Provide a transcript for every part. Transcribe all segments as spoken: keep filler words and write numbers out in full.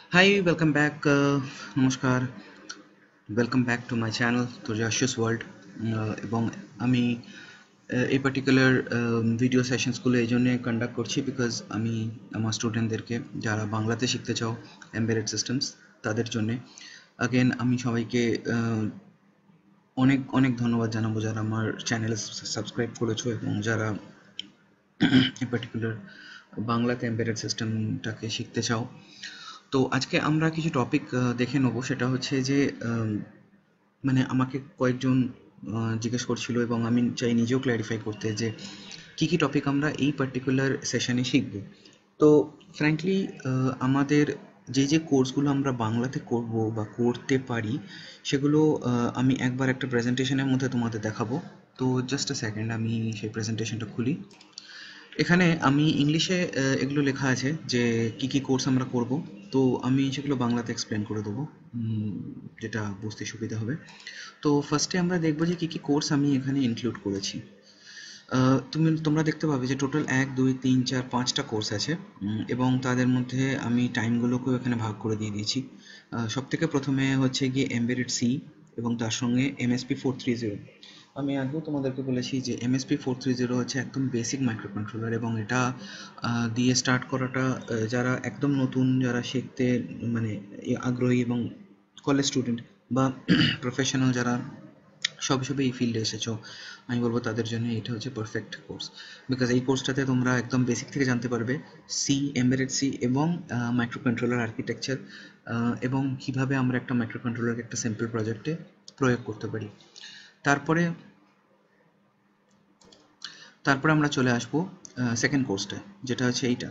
Hi, welcome back. Uh, Namaskar. Welcome back to my channel, Turjashus World. Uh, এবং আমি আহ, এই particular video সেশনসগুলো এই জন্যে কন্ডাক্ট করছি বিকজ আমি আমার স্টুডেন্টদেরকে যারা বাংলাতে শিখতে চাও এমবেডেড সিস্টেমস তাদের জন্যে আগেন আমি সবাইকে আহ, অনেক অনেক ধন্যবাদ জানাবো যারা আমার চ্যানেলে সাবস্ক্রাইব করেছো এবং যারা এই পার্টিকুলার বাংলাতে এমবেডেড সিস্টেমটাকে শিখতে চাও। তো আজকে আমরা কিছু টপিক দেখে নেব, সেটা হচ্ছে যে আম, মানে আমাকে কয়েকজন আহ, জিজ্ঞেস করছিল এবং আমি চাই নিজেও ক্ল্যারিফাই করতে যে কি কি টপিক আমরা এই পার্টিকুলার সেশনে শিখব। তো ফ্র্যাঙ্কলি আমাদের যে যে কোর্সগুলো আমরা বাংলাতে করব বা করতে পারি সেগুলো আহ, আমি একবার একটা প্রেজেন্টেশনের মধ্যে তোমাদের দেখাবো। তো জাস্ট আ সেকেন্ড, আমি সেই প্রেজেন্টেশনটা খুলি। এখানে আমি ইংলিশে আহ, এগুলো লেখা আছে যে কি কি কোর্স আমরা করব। তো আমি সেগুলো বাংলাতে এক্সপ্লেন করে দেবো, উম, যেটা বুঝতে সুবিধা হবে। তো ফার্স্টে আমরা দেখবো যে কি কি কোর্স আমি এখানে ইনক্লুড করেছি। আহ, তুমি তোমরা দেখতে পাবে যে টোটাল এক দুই তিন চার পাঁচটা কোর্স আছে, উম, এবং তাদের মধ্যে আমি টাইমগুলোকেও এখানে ভাগ করে দিয়ে দিয়েছি। সব থেকে প্রথমে হচ্ছে গিয়ে এমবেডেড সি এবং তার সঙ্গে এমএসপি ফোর থ্রি জিরো। আমি আগেও তোমাদেরকে বলেছি যে এমএসপি ফোর থ্রি জিরো হচ্ছে একদম বেসিক মাইক্রো কন্ট্রোলার, এবং এটা আহ, দিয়ে স্টার্ট করাটা আহ, যারা একদম নতুন, যারা শিখতে মানে আগ্রহী এবং কলেজ স্টুডেন্ট বা প্রফেশনাল যারা সবে সবে এই ফিল্ডে এসেছো, আমি বলবো তাদের জন্য এটা হচ্ছে পারফেক্ট কোর্স। বিকজ এই কোর্সটাতে তোমরা একদম বেসিক থেকে জানতে পারবে সি, এমবেডেড সি এবং মাইক্রো কন্ট্রোলার আর্কিটেকচার, এবং কিভাবে আমরা একটা মাইক্রো কন্ট্রোলারকে একটা সিম্পল প্রজেক্টে প্রয়োগ করতে পারি। তারপরে তারপরে আমরা চলে আসবো সেকেন্ড কোর্সটায়, যেটা হচ্ছে এইটা।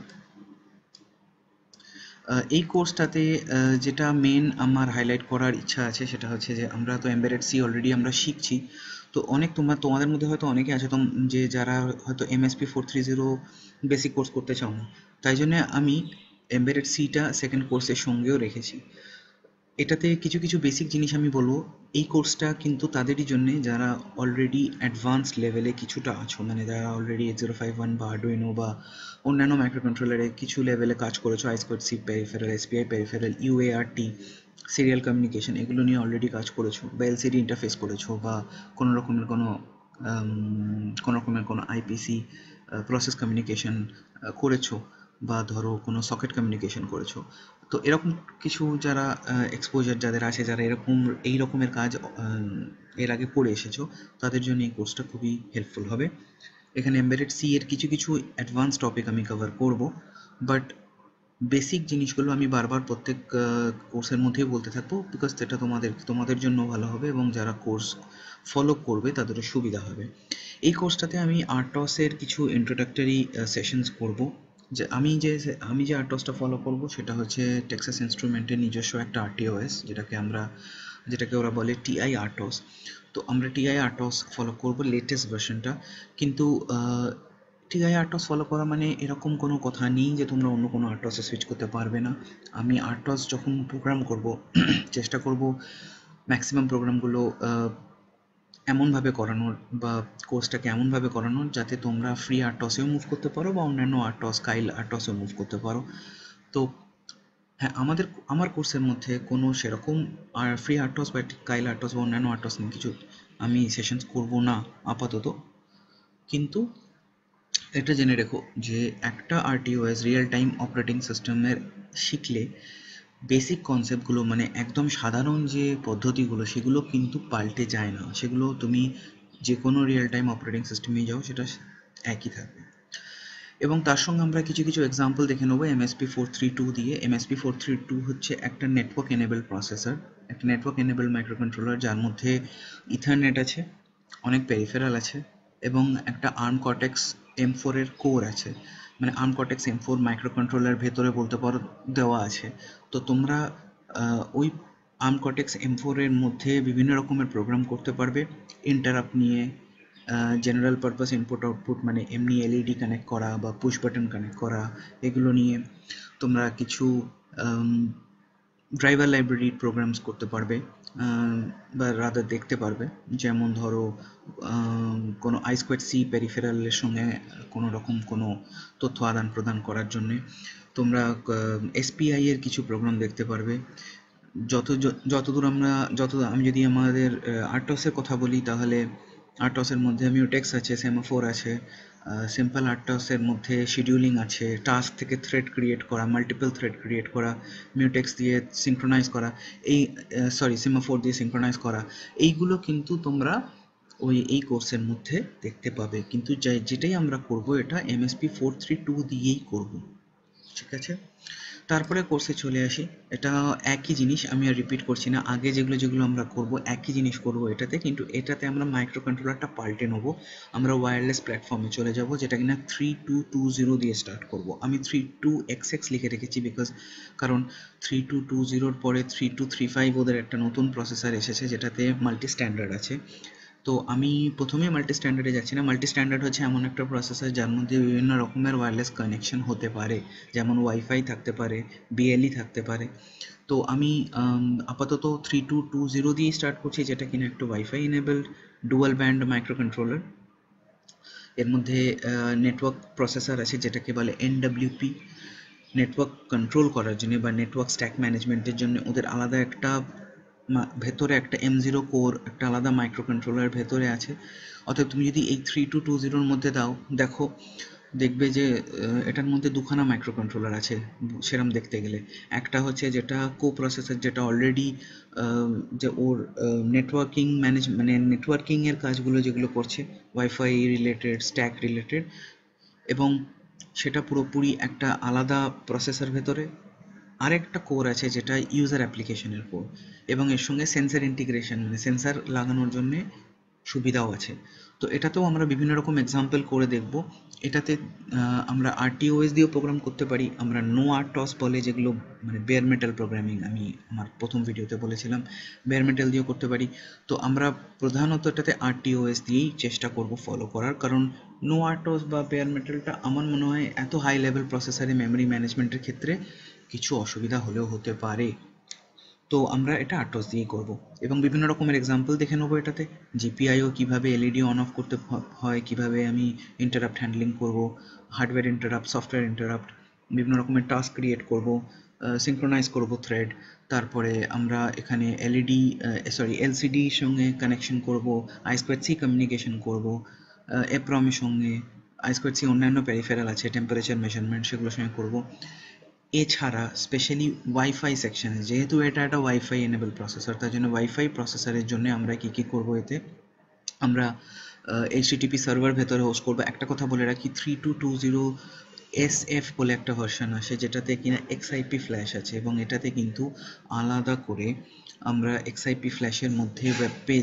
আহ, এই কোর্সটাতে আহ, যেটা মেন আমার হাইলাইট করার ইচ্ছা আছে সেটা হচ্ছে যে আমরা তো এমবেডেড সি অলরেডি আমরা শিখছি। তো অনেক তোমরা তোমাদের মধ্যে হয়তো অনেকে আছে তোম যে যারা হয়তো MSP four three zero basic course করতে চাও না, তাই জন্য আমি এমবেডেড সিটা সেকেন্ড কোর্সের সঙ্গেও রেখেছি। এটাতে কিছু কিছু বেসিক জিনিস আমি বলবো। এই কোর্সটা কিন্তু তাদেরই জন্যে যারা অলরেডি অ্যাডভান্স লেভেলে কিছুটা আছো, মানে যারা already eight zero five one বা আরডুইনো বা অন্যান্য মাইক্রো কন্ট্রোলারে কিছু লেভেলে কাজ করেছো, I square C peripheral, SPI peripheral, UART, serial communication, এগুলো নিয়ে অলরেডি কাজ করেছো, বা এলসিডি ইন্টারফেস করেছো, বা কোনো রকমের কোনো আম, কোনো রকমের কোনো আইপিসি প্রসেস কমিউনিকেশন করেছো, বা ধরো কোনো সকেট কমিউনিকেশন করেছো। তো এরকম কিছু যারা এক্সপোজার যাদের আছে, যারা এরকম এই রকমের কাজ আহ, এর আগে করে এসেছো, তাদের জন্য এই কোর্সটা খুবই হেল্পফুল হবে। এখানে এমবেডেড সি এর কিছু কিছু অ্যাডভান্স টপিক আমি কভার করব, বাট বেসিক জিনিসগুলো আমি বারবার প্রত্যেক কোর্সের মধ্যেই বলতে থাকবো, বিকজ সেটা তোমাদের তোমাদের জন্য ভালো হবে এবং যারা কোর্স ফলো করবে তাদেরও সুবিধা হবে। এই কোর্সটাতে আমি আর্টসের কিছু ইন্ট্রোডাক্টরি সেশনস করব। যে আমি যে আমি যে আর্টসটা ফলো করব সেটা হচ্ছে টেক্সাস ইনস্ট্রুমেন্টের নিজস্ব একটা আরটিওএস, যেটাকে আমরা যেটাকে ওরা বলে টিআই আর্টস। তো আমরা টিআই আর্টস ফলো করব লেটেস্ট ভার্সনটা। কিন্তু টিআই আর্টস ফলো করা মানে এরকম কোনো কথা নেই যে তোমরা অন্য কোনো আর্টসে সুইচ করতে পারবে না। আমি আর্টস যখন প্রোগ্রাম করব চেষ্টা করব ম্যাক্সিমাম প্রোগ্রামগুলো এমনভাবে করানোর, বা কোর্সটাকে এমনভাবে করানোর যাতে তোমরা ফ্রি আর্টসেও মুভ করতে পারো বা অন্যান্য আর্টস কাইল আর্টসেও মুভ করতে পারো। তো হ্যাঁ, আমাদের আমার কোর্সের মধ্যে কোনো সেরকম আর ফ্রি আর্টস বা কাইল আর্টস বা অন্যান্য আর্টস নিয়ে কিছু আমি সেশনস করব না আপাতত। কিন্তু এটা জেনে রেখো যে একটা আরটিওএস রিয়েল টাইম অপারেটিং সিস্টেমের শিখলে বেসিক কনসেপ্টগুলো, মানে একদম সাধারণ যে পদ্ধতিগুলো, সেগুলো কিন্তু পাল্টে যায় না। সেগুলো তুমি যে কোনো রিয়েল টাইম অপারেটিং সিস্টেমে যাও সেটা একই থাকবে। এবং তার সঙ্গে আমরা কিছু কিছু এক্সাম্পল দেখে নেবো এমএসপি ফোর থ্রি টু দিয়ে। এমএসপি ফোর থ্রি টু হচ্ছে একটা নেটওয়ার্ক এনেবল প্রসেসর, একটা নেটওয়ার্ক এনেবল মাইক্রো কন্ট্রোলার, যার মধ্যে ইথারনেট আছে, অনেক পেরিফেরাল আছে, এবং একটা আর্ম কর্টেক্স এম ফোর এর কোর আছে। মানে ARM Cortex M four micro controller ভেতরে বলতে পারো দেওয়া আছে। তো তোমরা আহ, ওই আর্ম কর্টেক্স এম ফোর এর মধ্যে বিভিন্ন রকমের প্রোগ্রাম করতে পারবে, ইন্টারাপ্ট নিয়ে, জেনারেল পারপাস ইনপুট আউটপুট মানে এমনি এলইডি কানেক্ট করা বা পুশ বাটন কানেক্ট করা, এগুলো নিয়ে তোমরা কিছু ড্রাইভার লাইব্রেরি প্রোগ্রামস করতে পারবে, বা রাদার দেখতে পারবে। যেমন ধরো কোনো আই স্কোয়ার সি পেরিফেরালের সঙ্গে কোনো রকম কোনো তথ্য আদান প্রদান করার জন্যে। তো তোমরা এসপিআই এর কিছু প্রোগ্রাম দেখতে পারবে। যত যতদূর আমরা যত আমি যদি আমাদের আর্টসের কথা বলি, তাহলে আর্টসের মধ্যে মিউটেক্স আছে, সেমাফোর আছে, সিম্পল আর্টসের মধ্যে শিডিউলিং আছে, টাস্ক থেকে থ্রেড ক্রিয়েট করা, মাল্টিপল থ্রেড ক্রিয়েট করা, মিউটেক্স দিয়ে সিঙ্ক্রোনাইজ করা, এই সরি সেমাফোর দিয়ে সিঙ্ক্রোনাইজ করা, এইগুলো কিন্তু তোমরা ওই এই কোর্সের মধ্যে দেখতে পাবে। কিন্তু যেটাই আমরা করব এটা এমএসপি ফোর থ্রি টু দিয়েই করব, ঠিক আছে? তারপরে কোর্সে চলে আসি। এটা একই জিনিস, আমি আর রিপিট করছি না, আগে যেগুলো যেগুলো আমরা করব একই জিনিস করব এটাতে, কিন্তু এটাতে আমরা মাইক্রো কন্ট্রোলারটা পাল্টে নেব। আমরা ওয়্যারলেস প্ল্যাটফর্মে চলে যাব, যেটা কিনা থ্রি টু টু জিরো দিয়ে স্টার্ট করব। আমি থ্রি টু এক্স এক্স লিখে রেখেছি বিকজ কারণ থ্রি টু টু জিরোর পরে থ্রি টু থ্রি ফাইভ ওদের একটা নতুন প্রসেসর এসেছে যেটাতে মাল্টি স্ট্যান্ডার্ড আছে। তো আমি প্রথমে মাল্টি স্ট্যান্ডার্ডে যাচ্ছি না। মাল্টি স্ট্যান্ডার্ড হচ্ছে এমন একটা প্রসেসর যার মধ্যে বিভিন্ন রকমের ওয়্যারলেস কানেকশন হতে পারে, যেমন ওয়াইফাই থাকতে পারে, বিএলই থাকতে পারে। তো আমি আপাতত থ্রি টু টু জিরো দিয়ে স্টার্ট করছি, যেটা কিনা একটা WiFi enabled dual band micro controller. এর মধ্যে নেটওয়ার্ক প্রসেসর আছে যেটাকে বলে এনডব্লিউপি। নেটওয়ার্ক কন্ট্রোল করার জন্য বা নেটওয়ার্ক স্ট্যাক ম্যানেজমেন্টের জন্য ওদের আলাদা একটা ভেতরে একটা এম জিরো কোর একটা আলাদা মাইক্রো কন্ট্রোলার ভেতরে আছে। অর্থাৎ তুমি যদি এই থ্রি টু টু জিরোর মধ্যে দাও, দেখো দেখবে যে এটার মধ্যে দুখানা মাইক্রো কন্ট্রোলার আছে সেরকম দেখতে গেলে। একটা হচ্ছে যেটা কো প্রসেসর, যেটা অলরেডি যে ওর নেটওয়ার্কিং ম্যানেজ মানে নেটওয়ার্কিংয়ের কাজগুলো যেগুলো করছে, ওয়াইফাই রিলেটেড, স্ট্যাক রিলেটেড, এবং সেটা পুরোপুরি একটা আলাদা প্রসেসর ভেতরে। আরেকটা কোর আছে যেটা ইউজার অ্যাপ্লিকেশনের কোর, এবং এর সঙ্গে সেন্সার ইন্টিগ্রেশন মানে সেন্সার লাগানোর জন্য সুবিধাও আছে। তো এটাতেও আমরা বিভিন্ন রকম এক্সাম্পল করে দেখব। এটাতে আমরা আরটিওএস দিয়েও প্রোগ্রাম করতে পারি, আমরা নো আরটস বলে যেগুলো মানে বেয়ার মেটাল প্রোগ্রামিং, আমি আমার প্রথম ভিডিওতে বলেছিলাম, বেয়ার মেটাল দিয়েও করতে পারি। তো আমরা প্রধানত এটাতে আরটিওএস দিয়েই চেষ্টা করব ফলো করার, কারণ নো আরটস বা বেয়ার মেটালটা আমার মনে হয় এত হাই লেভেল প্রসেসরে মেমোরি ম্যানেজমেন্টের ক্ষেত্রে কিছু অসুবিধা হলেও হতে পারে। তো আমরা এটা আরটস দিয়েই করব, এবং বিভিন্ন রকমের এক্সাম্পল দেখে নেবো এটাতে। জিপিআইও কীভাবে এলইডি অন অফ করতে হয়, কীভাবে আমি ইন্টারাপ্ট হ্যান্ডলিং করব, হার্ডওয়্যার ইন্টারাপ্ট, সফটওয়্যার ইন্টারাপ্ট, বিভিন্ন রকমের টাস্ক ক্রিয়েট করব, সিঙ্ক্রোনাইজ করব থ্রেড। তারপরে আমরা এখানে এলইডি সরি এলসিডির সঙ্গে কানেকশন করব, আই স্কোয়ার সি কমিউনিকেশন করব, এপ্রমের সঙ্গে, আই স্কোয়ার সি অন্যান্য পেরিফেরাল আছে, টেম্পারেচার মেজারমেন্ট, সেগুলোর সঙ্গে করব। এছাড়া স্পেশালি ওয়াইফাই সেকশনে, যেহেতু এটা একটা ওয়াইফাই এনেবল প্রসেসর, তার জন্য ওয়াইফাই প্রসেসরের জন্য আমরা কী কী করবো, এতে আমরা এইচটিটিপি সার্ভার ভেতরে হোস্ট করবো। একটা কথা বলে রাখি, three two two zero S F বলে একটা ভার্সন আসে যেটাতে কিনা এক্সআইপি ফ্ল্যাশ আছে, এবং এটাতে কিন্তু আলাদা করে আমরা এক্সআইপি ফ্ল্যাশের মধ্যে ওয়েব পেজ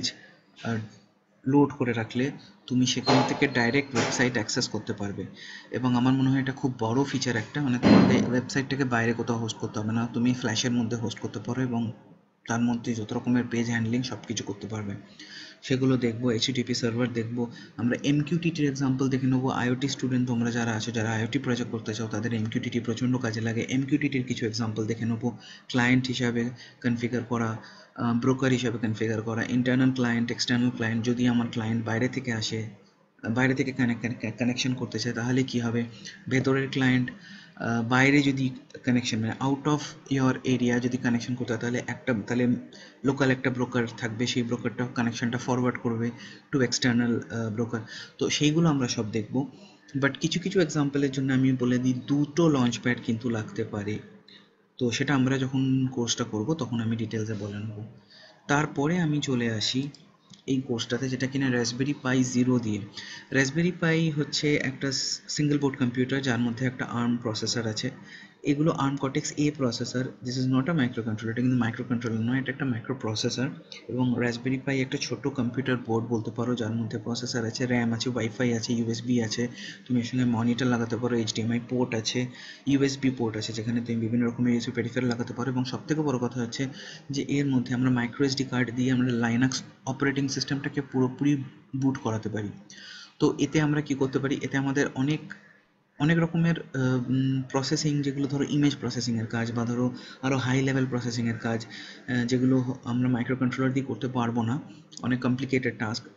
লোড করে রাখলে তুমি সেখান থেকে ডাইরেক্ট ওয়েবসাইট অ্যাক্সেস করতে পারবে। এবং আমার মনে হয় এটা খুব বড় ফিচার একটা, মানে তোমাদের ওয়েবসাইটটাকে বাইরে কোথাও হোস্ট করতে হবে না, তুমি ফ্ল্যাশের মধ্যে হোস্ট করতে পারো এবং তার মধ্যে যত রকমের পেজ হ্যান্ডলিং সব কিছু করতে পারবে। সেগুলো দেখবো, এইচটিটিপি সার্ভার দেখবো, আমরা এমকিউটিটির এক্সাম্পল দেখে নেবো। আইওটি স্টুডেন্ট তোমরা যারা আছো, যারা আইওটি প্রজেক্ট করতে চাও, তাদের এমকিউটিটি প্রচণ্ড কাজে লাগে। এমকিউটিটির কিছু এক্সাম্পল দেখে নেবো, ক্লায়েন্ট হিসাবে কনফিগার করা, ব্রোকার হিসাবে কনফিগার করা, ইন্টারনাল ক্লায়েন্ট, এক্সটার্নাল ক্লায়েন্ট। যদি আমার ক্লায়েন্ট বাইরে থেকে আসে, বাইরে থেকে কানেকশন করতে চায়, তাহলে কি হবে, ভেতরের ক্লায়েন্ট বাইরে যদি কানেকশন মানে আউট অফ ইয়োর এরিয়া যদি কানেকশন করতে হয়, তাহলে একটা তাহলে লোকাল একটা ব্রোকার থাকবে, সেই ব্রোকারটা কানেকশনটা ফরওয়ার্ড করবে টু এক্সটার্নাল ব্রোকার। তো সেইগুলো আমরা সব দেখব। বাট কিছু কিছু এক্সাম্পলের জন্য আমি বলে দিই, দুটো লঞ্চ প্যাড কিন্তু লাগতে পারে। তো সেটা আমরা যখন কোর্সটা করব তখন আমি ডিটেলসে বলে নেব। তারপরে আমি চলে আসি এই কোর্সটাতে, যেটা কিনা রাসবেরি পাই জিরো দিয়ে। রাসবেরি পাই হচ্ছে একটা সিঙ্গেল বোর্ড কম্পিউটার যার মধ্যে একটা আর্ম প্রসেসর আছে। এগুলো ARM Cortex A processor, this is not a microcontroller, এটা কিন্তু মাইক্রো কন্ট্রোলার নয়, এটা একটা মাইক্রো প্রসেসর। এবং রাসবেরি পাই একটা ছোট কম্পিউটার বোর্ড বলতে পারো, যার মধ্যে প্রসেসর আছে, র্যাম আছে, ওয়াইফাই আছে, ইউএসবি আছে, তুমি এর সঙ্গে মনিটর লাগাতে পারো, এইচডিএমআই পোর্ট আছে, ইউএসবি পোর্ট আছে, যেখানে তুমি বিভিন্ন রকমের ইউএসবি পেরিফেরাল লাগাতে পারো। এবং সবথেকে বড় কথা হচ্ছে যে এর মধ্যে আমরা মাইক্রো এসডি কার্ড দিয়ে আমরা লাইনাক্স অপারেটিং সিস্টেমটাকে পুরোপুরি বুট করাতে পারি। তো এতে আমরা কি করতে পারি, এতে আমাদের অনেক অনেক রকমের প্রসেসিং, যেগুলো ধরো ইমেজ প্রসেসিংয়ের কাজ, বা ধরো আরও হাই লেভেল প্রসেসিংয়ের কাজ, যেগুলো আমরা মাইক্রো কন্ট্রোলার দিয়ে করতে পারবো না, অনেক কমপ্লিকেটেড টাস্ক,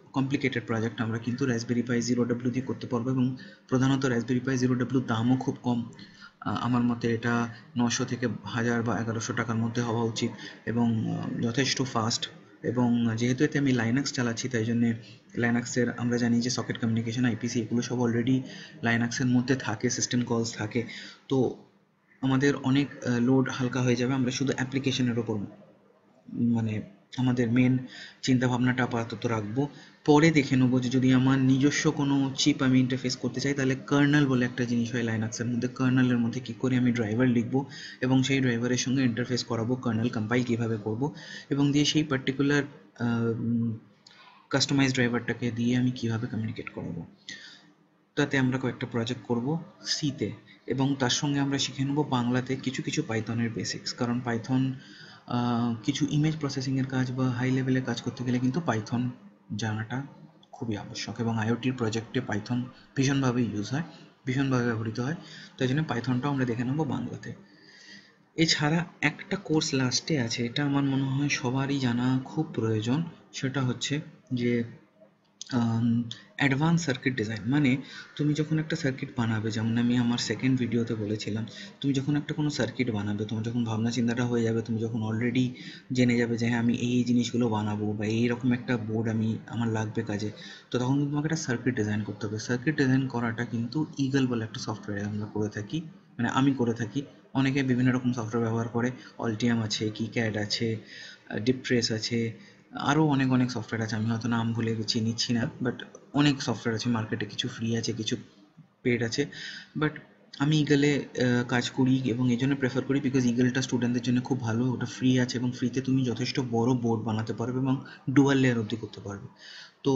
কমপ্লিকেটেড প্রজেক্ট আমরা কিন্তু রাসবেরি পাই জিরো ডাব্লিউ দিয়ে করতে পারবো, এবং প্রধানত রাসবেরি পাই জিরো ডাব্লিউ দামও খুব কম। আমার মতে এটা নশো থেকে হাজার বা এগারোশো টাকার মধ্যে হওয়া উচিত, এবং যথেষ্ট ফাস্ট। এবং যেহেতু এতে আমি লাইনাক্স চালাচ্ছি, তাই জন্যে লাইনাক্সের আমরা জানি যে সকেট কমিউনিকেশন, আইপিসি, এগুলো সব অলরেডি লাইনাক্সের মধ্যে থাকে, সিস্টেম কলস থাকে। তো আমাদের অনেক লোড হালকা হয়ে যাবে। আমরা শুধু অ্যাপ্লিকেশনের ওপর মানে আমাদের মেন চিন্তাভাবনাটা আপাতত রাখবো। পরে দেখে নেবো যে যদি আমার নিজস্ব কোনো চিপ আমি ইন্টারফেস করতে চাই, তাহলে কার্নেল বলে একটা জিনিস হয় লাইনাক্সের মধ্যে। কার্নেলের মধ্যে কী করে আমি ড্রাইভার লিখবো এবং সেই ড্রাইভারের সঙ্গে ইন্টারফেস করাবো, কার্নেল কম্পাইল কীভাবে করবো, এবং দিয়ে সেই পার্টিকুলার কাস্টমাইজ ড্রাইভারটাকে দিয়ে আমি কীভাবে কমিউনিকেট করাবো। তাতে আমরা কয়েকটা প্রজেক্ট করব সিতে, এবং তার সঙ্গে আমরা শিখে নেব বাংলাতে কিছু কিছু পাইথনের বেসিক্স। কারণ পাইথন কিছু ইমেজ প্রসেসিংয়ের কাজ বা হাই লেভেলে কাজ করতে গেলে কিন্তু পাইথন জানাটা খুবই আবশ্যক, এবং আইওটির প্রজেক্টে পাইথন ভীষণভাবে ইউজ হয়, ভীষণভাবে ব্যবহৃত হয়। তাই জন্য পাইথনটাও আমরা দেখে নেব বাংলাতে। এছাড়া একটা কোর্স লাস্টে আছে, এটা আমার মনে হয় সবারই জানা খুব প্রয়োজন। সেটা হচ্ছে যে অ্যাডভান্স সার্কিট ডিজাইন। মানে তুমি যখন একটা সার্কিট বানাবে, যেমন আমি আমার সেকেন্ড ভিডিওতে বলেছিলাম, তুমি যখন একটা কোনো সার্কিট বানাবে, তোমার যখন ভাবনা চিন্তাটা হয়ে যাবে, তুমি যখন অলরেডি জেনে যাবে যে হ্যাঁ আমি এই এই জিনিসগুলো বানাবো বা এইরকম একটা বোর্ড আমি আমার লাগবে কাজে, তো তখন কিন্তু তোমাকে একটা সার্কিট ডিজাইন করতে হবে। সার্কিট ডিজাইন করাটা কিন্তু ইগল বলে একটা সফটওয়্যারে আমরা করে থাকি, মানে আমি করে থাকি। অনেকে বিভিন্ন রকম সফটওয়্যার ব্যবহার করে, অলটিয়াম আছে, কিক্যাড আছে, ডিপট্রেস আছে, আরও অনেক অনেক সফটওয়্যার আছে, আমি হয়তো নাম ভুলে গেছি, নিচ্ছি না, বাট অনেক সফটওয়্যার আছে মার্কেটে, কিছু ফ্রি আছে, কিছু পেড আছে। বাট আমি ইগলে কাজ করি এবং এই জন্য প্রেফার করি বিকজ ইগলটা স্টুডেন্টদের জন্য খুব ভালো, ওটা ফ্রি আছে এবং ফ্রিতে তুমি যথেষ্ট বড় বোর্ড বানাতে পারবে এবং ডুয়াল লেয়ার অবধি করতে পারবে। তো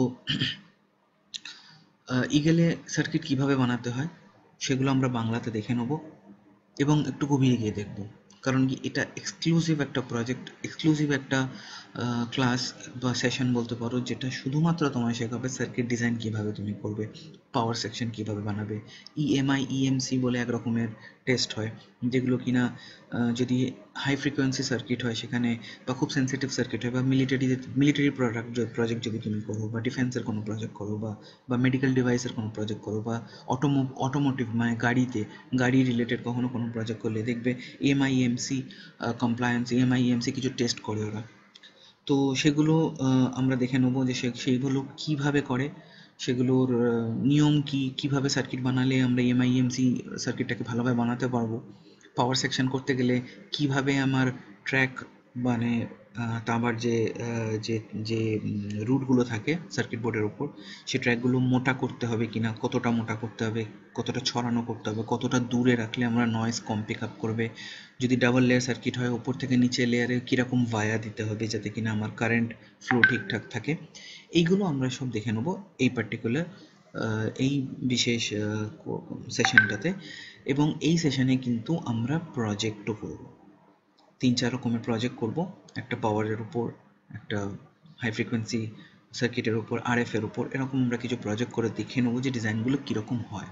ইগলে সার্কিট কিভাবে বানাতে হয় সেগুলো আমরা বাংলাতে দেখে নেব এবং একটু গভীরে গিয়ে দেখব, কারণ কি এটা এক্সক্লুসিভ একটা প্রজেক্ট, এক্সক্লুসিভ একটা ক্লাস বা সেশন বলতে পারো, যেটা শুধুমাত্র তোমায় শেখাবে সার্কিট ডিজাইন কীভাবে তুমি করবে, পাওয়ার সেকশন কীভাবে বানাবে। ইএমআই ইএমসি বলে এক রকমের টেস্ট হয়, যেগুলো কিনা যদি হাই ফ্রিকোয়েন্সি সার্কিট হয় সেখানে, বা খুব সেন্সিটিভ সার্কিট হয়, বা মিলিটারি মিলিটারি প্রোডাক্ট প্রজেক্ট যদি তুমি করো, বা ডিফেন্সের কোনো প্রজেক্ট করো, বা বা মেডিকেল ডিভাইসের কোনো প্রজেক্ট করো, বা অটোমো অটোমোটিভ মানে গাড়িতে গাড়ি রিলেটেড কখনো কোনো প্রজেক্ট করলে দেখবে এমআইএমসি কমপ্লায়েন্স, এমআইএমসি কিছু টেস্ট করে ওরা। তো সেগুলো আমরা দেখে নেবো যে সেইগুলো কীভাবে করে, সেগুলোর নিয়ম কি, কিভাবে সার্কিট বানালে আমরা এমআইএমসি সার্কিটটাকে ভালোভাবে বানাতে পারবো। পাওয়ার সেকশন করতে গেলে কিভাবে আমার ট্র্যাক মানে তারপর যে যে যে রুটগুলো থাকে সার্কিট বোর্ডের ওপর, সেই ট্র্যাকগুলো মোটা করতে হবে কিনা, কতটা মোটা করতে হবে, কতটা ছড়ানো করতে হবে, কতটা দূরে রাখলে আমরা নয়েজ কম পিক আপ করবে। যদি ডাবল লেয়ার সার্কিট হয়, ওপর থেকে নিচে লেয়ারে কীরকম ভায়া দিতে হবে যাতে কিনা আমার কারেন্ট ফ্লো ঠিকঠাক থাকে, এইগুলো আমরা সব দেখে নেব এই পার্টিকুলার এই বিশেষ সেশনটাতে। এবং এই সেশনে কিন্তু আমরা প্রজেক্টও করব, তিন চার রকমের প্রজেক্ট করব, একটা পাওয়ারের উপর, একটা হাই ফ্রিকোয়েন্সি সার্কিটের উপর, আরএফ এর উপর, এরকম আমরা কিছু প্রজেক্ট করে দেখে নেবো যে ডিজাইনগুলো কীরকম হয়।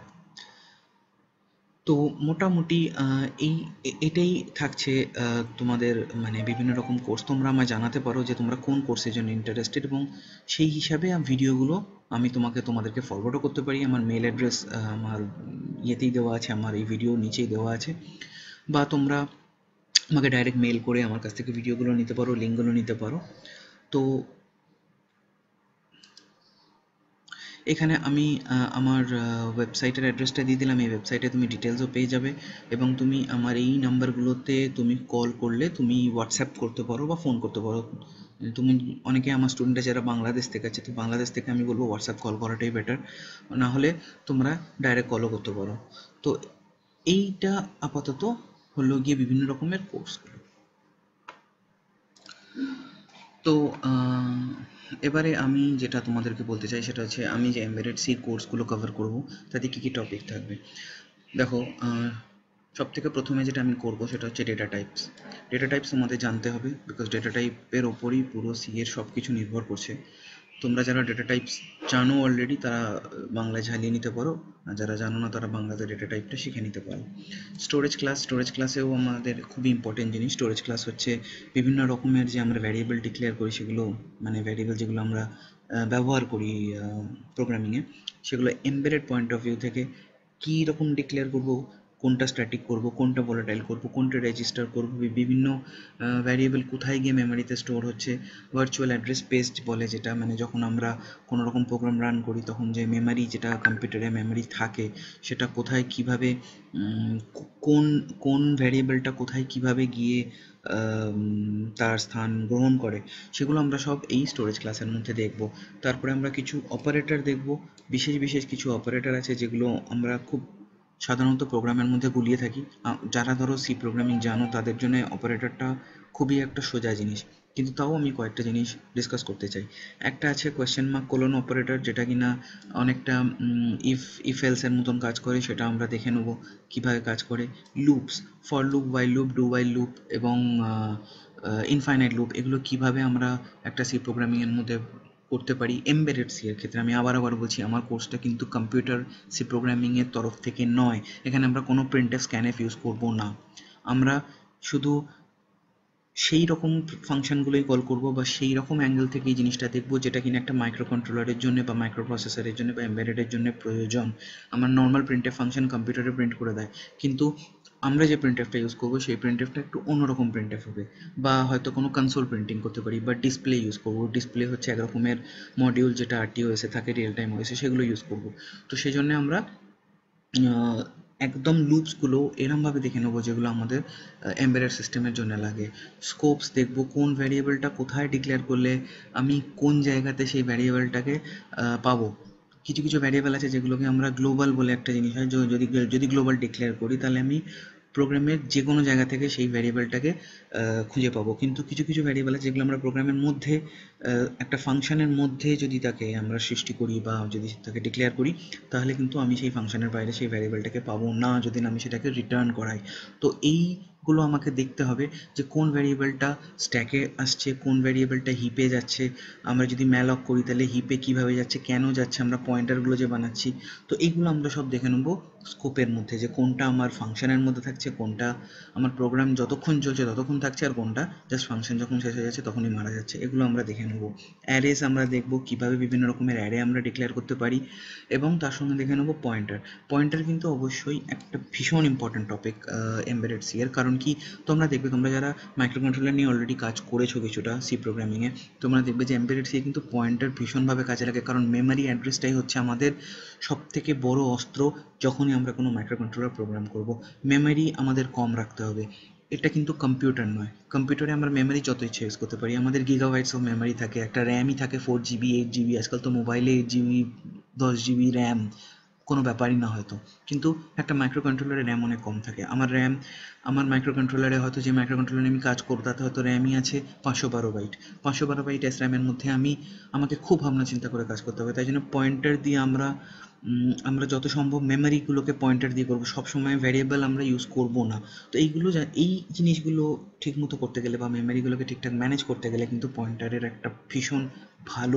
তো মোটামুটি এই এটাই থাকছে তোমাদের মানে বিভিন্ন রকম কোর্স। তোমরা আমায় জানাতে পারো যে তোমরা কোন কোর্সের জন্য ইন্টারেস্টেড, এবং সেই হিসাবে ভিডিওগুলো আমি তোমাকে তোমাদেরকে ফরওয়ার্ডও করতে পারি। আমার মেল অ্যাড্রেস আমার ইয়েতেই দেওয়া আছে, আমার এই ভিডিও নিচেই দেওয়া আছে, বা তোমরা আমাকে ডাইরেক্ট মেল করে আমার কাছ থেকে ভিডিওগুলো নিতে পারো, লিঙ্কগুলো নিতে পারো। তো এখানে আমি আমার ওয়েবসাইটের অ্যাড্রেসটা দিয়ে দিলাম, এই ওয়েবসাইটে তুমি ডিটেলসও পেয়ে যাবে, এবং তুমি আমার এই নাম্বারগুলোতে তুমি কল করলে তুমি হোয়াটসঅ্যাপ করতে পারো বা ফোন করতে পারো। তুমি অনেকে আমার স্টুডেন্টরা যারা বাংলাদেশ থেকে আছে, তো বাংলাদেশ থেকে আমি বলবো হোয়াটসঅ্যাপ কল করাটাই বেটার, না হলে তোমরা ডাইরেক্ট কলও করতে পারো। তো এইটা আপাতত হলো গিয়ে বিভিন্ন রকমের কোর্সগুলো। তো এবারে আমি যেটা তোমাদেরকে বলতে চাই সেটা হচ্ছে আমি যে এমবেডেড সি কোর্সগুলো কভার করব তাতে কী কী টপিক থাকবে। দেখো, সব থেকে প্রথমে যেটা আমি করবো সেটা হচ্ছে ডেটা টাইপস। ডেটা টাইপস তোমাদের জানতে হবে, বিকজ ডেটা টাইপের ওপরই পুরো সি এর সব কিছু নির্ভর করছে। তোমরা যারা ডেটা টাইপস জানো অলরেডি তারা বাংলায় ঝালিয়ে নিতে পারো, আর যারা জানো না তারা বাংলাতে ডেটা টাইপটা শিখে নিতে পারো। স্টোরেজ ক্লাস, স্টোরেজ ক্লাসেও আমাদের খুবই ইম্পর্টেন্ট জিনিস। স্টোরেজ ক্লাস হচ্ছে বিভিন্ন রকমের যে আমরা ভ্যারিয়েবল ডিক্লেয়ার করি সেগুলো, মানে ভ্যারিয়েবল যেগুলো আমরা ব্যবহার করি প্রোগ্রামিংয়ে, সেগুলো এমবেডেড পয়েন্ট অফ ভিউ থেকে কী রকম ডিক্লেয়ার করব, কোনটা স্ট্যাটিক করব, কোনটা ভোলাটাইল করব, কোনটা রেজিস্টার করব, বিভিন্ন ভ্যারিয়েবল কোথায় গিয়ে মেমোরিতে স্টোর হচ্ছে, ভার্চুয়াল অ্যাড্রেস স্পেস বলে যেটা, মানে যখন আমরা কোনো রকম প্রোগ্রাম রান করি তখন যে মেমোরি যেটা কম্পিউটারে মেমোরি থাকে সেটা কোথায় কিভাবে কোন কোন ভ্যারিয়েবলটা কোথায় কিভাবে গিয়ে তার স্থান গ্রহণ করে, সেগুলো আমরা সব এই স্টোরেজ ক্লাসের মধ্যে দেখব। তারপরে আমরা কিছু অপারেটর দেখব, বিশেষ বিশেষ কিছু অপারেটর আছে যেগুলো আমরা খুব সাধারণত প্রোগ্রামের মধ্যে গুলিয়ে থাকি। যারা ধরো সি প্রোগ্রামিং জানো তাদের জন্য অপারেটরটা খুবই একটা সোজা জিনিস, কিন্তু তাও আমি কয়েকটা জিনিস ডিসকাস করতে চাই। একটা আছে কোয়েশ্চেন মার্ক কোলন অপারেটর, যেটা কিনা অনেকটা ইফ ইফ এলসের মতন কাজ করে, সেটা আমরা দেখে নেব কীভাবে কাজ করে। Loops, for loop, while loop, do while loop এবং ইনফাইনাইট লুপ, এগুলো কিভাবে আমরা একটা সি প্রোগ্রামিংয়ের মধ্যে করতে পারি এমবেডেড সি এর ক্ষেত্রে। আমি আবার আবার বলছি, আমার কোর্সটা কিন্তু কম্পিউটার সি প্রোগ্রামিংয়ের তরফ থেকে নয়, এখানে আমরা কোনো প্রিন্টএফ স্ক্যানএফ ইউজ করব না, আমরা শুধু সেই রকম ফাংশনগুলোই কল করব বা সেই রকম অ্যাঙ্গেল থেকে এই জিনিসটা দেখব যেটা কিনা একটা মাইক্রো কন্ট্রোলারের জন্য বা মাইক্রো প্রসেসরের জন্য বা এমবেডেডের জন্য প্রয়োজন। আমার নর্মাল প্রিন্টএফ ফাংশন কম্পিউটারে প্রিন্ট করে দেয়, কিন্তু আমরা যে প্রিন্টএফটা ইউজ করবো সেই প্রিন্টএফটা একটু অন্যরকম প্রিন্টএফ হবে, বা হয়তো কোনো কনসোল প্রিন্টিং করতে পারি, বা ডিসপ্লে ইউজ করবো। ডিসপ্লে হচ্ছে এক রকমের মডিউল যেটা আরটিওএসে থাকে, রিয়েল টাইম ওএসে, সেগুলো ইউজ করব। তো সেই জন্য আমরা একদম লুপসগুলো এরমভাবে দেখে নেবো যেগুলো আমাদের এমবেডেড সিস্টেমের জন্য লাগে। স্কোপস দেখব, কোন ভ্যারিয়েবলটা কোথায় ডিক্লেয়ার করলে আমি কোন জায়গাতে সেই ভ্যারিয়েবলটাকে পাবো। কিছু কিছু ভ্যারিয়েবল আছে যেগুলোকে আমরা গ্লোবাল বলে একটা জিনিস হয়, যদি যদি গ্লোবাল ডিক্লেয়ার করি তাহলে আমি প্রোগ্রামের যে কোনো জায়গা থেকে সেই ভ্যারিয়েবলটাকে খুঁজে পাবো। কিন্তু কিছু কিছু ভ্যারিয়েবল আছে যেগুলো আমরা প্রোগ্রামের মধ্যে একটা ফাংশনের মধ্যে যদি তাকে আমরা সৃষ্টি করি বা যদি তাকে ডিক্লেয়ার করি, তাহলে কিন্তু আমি সেই ফাংশনের বাইরে সেই ভ্যারিয়েবলটাকে পাবো না যদি না আমি সেটাকে রিটার্ন করাই। তো এইগুলো আমাকে দেখতে হবে যে কোন ভ্যারিয়েবলটা স্ট্যাকে আসছে, কোন ভ্যারিয়েবলটা হিপে যাচ্ছে, আমরা যদি ম্যালক করি তাহলে হিপে কীভাবে যাচ্ছে, কেন যাচ্ছে, আমরা পয়েন্টারগুলো যে বানাচ্ছি, তো এইগুলো আমরা সব দেখে নেব স্কোপের মধ্যে, যে কোনটা আমার ফাংশনের মধ্যে থাকছে, কোনটা আমার প্রোগ্রাম যতক্ষণ চলছে ততক্ষণ থাকছে, আর কোনটা জাস্ট ফাংশন যখন শেষ হয়ে যাচ্ছে তখনই মারা যাচ্ছে, এগুলো আমরা দেখে নেব। অ্যারেস আমরা দেখব কীভাবে বিভিন্ন রকমের অ্যারে আমরা ডিক্লেয়ার করতে পারি, এবং তার সঙ্গে দেখে নেব পয়েন্টার। পয়েন্টার কিন্তু অবশ্যই একটা ভীষণ ইম্পর্ট্যান্ট টপিক এমবেডেড সি এর, কারণ কি তোমরা দেখবে, তোমরা যারা মাইক্রো কন্ট্রোলার নিয়ে অলরেডি কাজ করেছো কিছুটা সি প্রোগ্রামিংয়ে, তোমরা দেখবে যে এমবেডেড সি কিন্তু পয়েন্টার ভীষণভাবে কাজে লাগে, কারণ মেমোরি অ্যাড্রেসটাই হচ্ছে আমাদের সব থেকে বড় অস্ত্র যখনই আমরা কোনো মাইক্রো কন্ট্রোলার প্রোগ্রাম করব। মেমোরি আমাদের কম রাখতে হবে, এটা কিন্তু কম্পিউটার নয়। কম্পিউটারে আমরা মেমোরি যত ইচ্ছে ইউজ করতে পারি, আমাদের গিগাবাইটস অফ মেমোরি থাকে, একটা র্যামই থাকে ফোর জিবি এইট জিবি, আজকাল তো মোবাইলে এইট জিবি দশ জিবি র্যাম কোনো ব্যাপারই না হয়তো, কিন্তু একটা মাইক্রো কন্ট্রোলারে র্যাম অনেক কম থাকে। আমার র্যাম আমার মাইক্রো কন্ট্রোলারে হয়তো যে মাইক্রো কন্ট্রোলারে আমি কাজ করবো তাতে হয়তো র্যামই আছে পাঁচশো বারো বাইট পাঁচশো বারো বাইট এস র্যামের মধ্যে আমি আমাকে খুব ভাবনা চিন্তা করে কাজ করতে হবে। তাই জন্য পয়েন্টার দিয়ে আমরা আমরা যত সম্ভব মেমোরিগুলোকে পয়েন্টার দিয়ে করবো, সবসময় ভ্যারিয়েবল আমরা ইউজ করব না। তো এইগুলো এই জিনিসগুলো ঠিক মতো করতে গেলে বা মেমোরিগুলোকে ঠিকঠাক ম্যানেজ করতে গেলে কিন্তু পয়েন্টারের একটা ভীষণ ভালো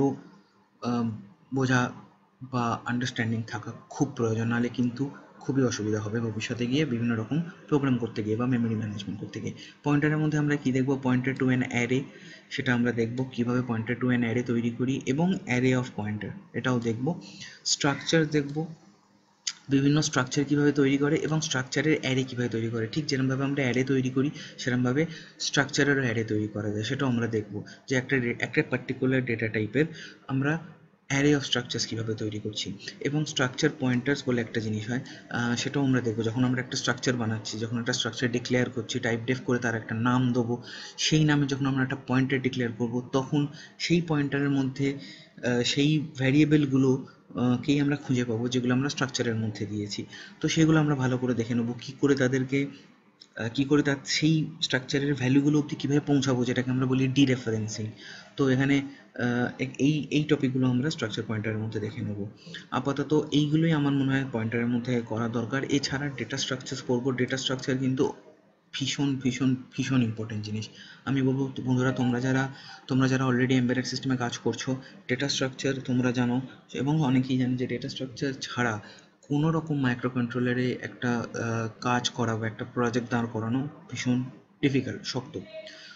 বোঝা বা আন্ডারস্ট্যান্ডিং থাকা খুব প্রয়োজন, নাহলে কিন্তু খুবই অসুবিধা হবে ভবিষ্যতে গিয়ে বিভিন্ন রকম প্রোগ্রাম করতে গিয়ে বা মেমোরি ম্যানেজমেন্ট করতে গিয়ে। পয়েন্টারের মধ্যে আমরা কি দেখব, পয়েন্টার টু অ্যান অ্যারে, সেটা আমরা দেখব কিভাবে পয়েন্টার টু অ্যান অ্যারে তৈরি করি, এবং অ্যারে অফ পয়েন্টার এটাও দেখব। স্ট্রাকচার দেখব, বিভিন্ন স্ট্রাকচার কীভাবে তৈরি করে এবং স্ট্রাকচারের অ্যারে কীভাবে তৈরি করে, ঠিক যেরকমভাবে আমরা অ্যারে তৈরি করি সেরকমভাবে স্ট্রাকচারেরও অ্যারে তৈরি করা যায়, সেটাও আমরা দেখব যে একটা একটা পার্টিকুলার ডেটা টাইপের আমরা অ্যারে অফ স্ট্রাকচার্স কীভাবে তৈরি করছি। এবং স্ট্রাকচার পয়েন্টার্স বলে একটা জিনিস হয়, সেটাও আমরা দেখবো। যখন আমরা একটা স্ট্রাকচার বানাচ্ছি, যখন একটা স্ট্রাকচার ডিক্লেয়ার করছি, টাইপ ডেফ করে তার একটা নাম দেবো, সেই নামে যখন আমরা একটা পয়েন্টার ডিক্লেয়ার করবো, তখন সেই পয়েন্টারের মধ্যে সেই ভ্যারিয়েবলগুলো কেই আমরা খুঁজে পাবো যেগুলো আমরা স্ট্রাকচারের মধ্যে দিয়েছি। তো সেগুলো আমরা ভালো করে দেখে নেবো কী করে তাদেরকে কী করে তার সেই স্ট্রাকচারের ভ্যালুগুলো অবধি কীভাবে পৌঁছাবো, যেটাকে আমরা বলি ডিরেফারেন্সিং। তো এখানে এই এই টপিকগুলো আমরা স্ট্রাকচার পয়েন্টারের মধ্যে দেখে নেব। আপাতত এইগুলোই আমার মনে হয় পয়েন্টারের মধ্যে করা দরকার। এছাড়া ডেটা স্ট্রাকচার করবো, ডেটা স্ট্রাকচার কিন্তু ভীষণ ভীষণ ভীষণ ইম্পর্টেন্ট জিনিস। আমি বলবো বন্ধুরা, তোমরা যারা তোমরা যারা অলরেডি এমবেডেড সিস্টেমে কাজ করছো, ডেটা স্ট্রাকচার তোমরা জানো, এবং অনেকেই জানে যে ডেটা স্ট্রাকচার ছাড়া কোনো রকম মাইক্রো কন্ট্রোলারে একটা কাজ করা বা একটা প্রজেক্ট দাঁড় করানো ভীষণ ডিফিকাল্ট, শক্ত।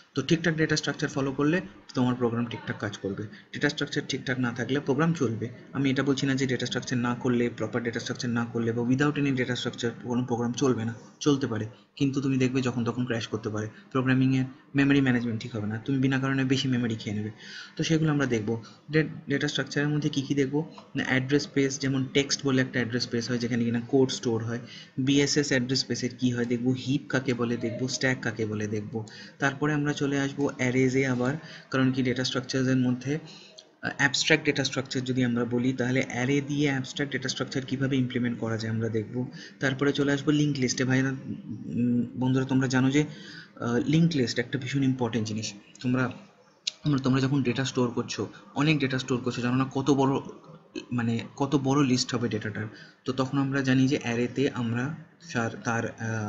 তো ঠিকঠাক ডেটা স্ট্রাকচার ফলো করলে তোমার প্রোগ্রাম ঠিকঠাক কাজ করবে। ডেটা স্ট্রাকচার ঠিকঠাক না থাকলে প্রোগ্রাম চলবে, আমি এটা বলছি না যে ডেটা স্ট্রাকচার না করলে, প্রপার ডেটা স্ট্রাকচার না করলে বা উইদাউট এনি ডেটা স্ট্রাকচার কোনো প্রোগ্রাম চলবে না, চলতে পারে, কিন্তু তুমি দেখবে যখন তখন ক্র্যাশ করতে পারে, প্রোগ্রামিংয়ের মেমোরি ম্যানেজমেন্ট ঠিক হবে না, তুমি বিনা কারণে বেশি মেমোরি খেয়ে নেবে। তো সেগুলো আমরা দেখবো। ডেটা স্ট্রাকচারের মধ্যে কী কী দেখবো না, অ্যাড্রেস স্পেস, যেমন টেক্সট বলে একটা অ্যাড্রেস স্পেস হয় যেখানে কিনা কোড স্টোর হয়। বিএসএস অ্যাড্রেস স্পেসের কী হয় দেখবো, হিপ কাকে বলে দেখবো, স্ট্যাক কাকে বলে দেখবো। তারপরে আমরা চলে আসবো অ্যারেজে আবার, কারণ কি ডেটা স্ট্রাকচারের মধ্যে অ্যাবস্ট্রাক্ট ডেটা স্ট্রাকচার যদি আমরা বলি তাহলে অ্যারে দিয়ে অ্যাবস্ট্রাক্ট ডেটা স্ট্রাকচার কীভাবে ইমপ্লিমেন্ট করা যায় আমরা দেখব। তারপরে চলে আসবো লিঙ্ক লিস্টে। ভাইরা বন্ধুরা তোমরা জানো যে লিঙ্ক লিস্ট একটা ভীষণ ইম্পর্টেন্ট জিনিস। তোমরা তোমরা তোমরা যখন ডেটা স্টোর করছো, অনেক ডেটা স্টোর করছো, জানো না কত বড়, মানে কত বড় লিস্ট হবে ডেটাটার। তো তখন আমরা জানি যে অ্যারেতে আমরা তার তার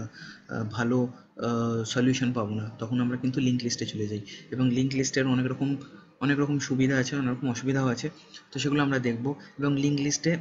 ভালো সলিউশন পাবো না, তখন আমরা কিন্তু লিঙ্ক লিস্টে চলে যাই। এবং লিঙ্ক লিস্টের অনেক রকম অনেক রকম সুবিধা আছে, অনেক রকম অসুবিধাও আছে, তো সেগুলো আমরা দেখব। এবং লিঙ্ক লিস্টে